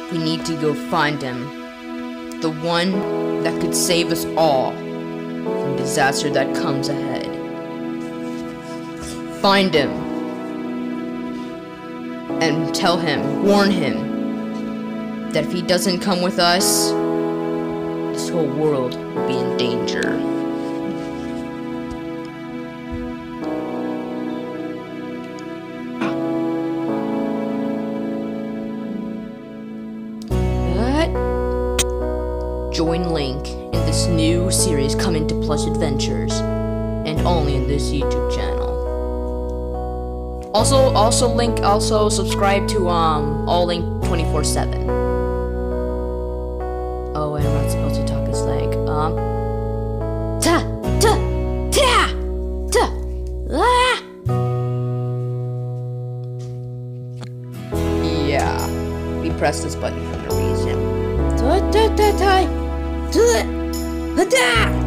We need to go find him. The one that could save us all from disaster that comes ahead. Find him. And tell him, warn him, that if he doesn't come with us, this whole world will be in danger. Join Link in this new series coming to Plush Adventures, and only in this YouTube channel. Also subscribe to All Link 24/7. Oh, and I'm not supposed to talk as like Yeah, we pressed this button for no reason.